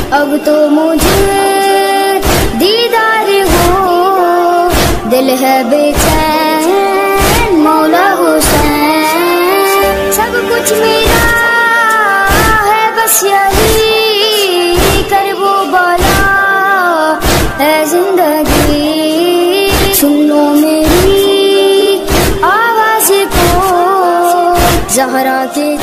अब तो मुझे दीदार हो, दिल है बेचैन मौला हुसैन। सब कुछ मेरा है बस यही, कर वो बाला है जिंदगी। सुन लो मेरी आवाज को ज़हरा के